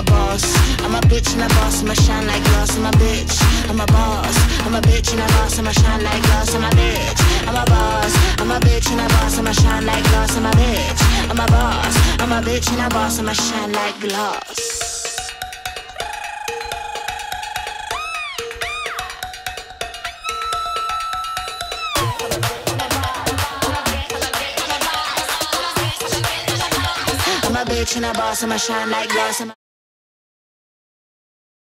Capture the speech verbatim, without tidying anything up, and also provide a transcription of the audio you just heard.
a boss, I'm a bitch and a boss, I'ma shine like glass, I'm a bitch, I'm a boss, I'm a bitch and a boss, I'ma shine like glass, I'm a bitch, I'm a boss, I'm a bitch and a boss, I'ma shine like glass, I'm a bitch, I'm a boss, I'm a bitch and a boss, I'ma shine like glass. I'm a bitch and a boss, I'ma shine like glass.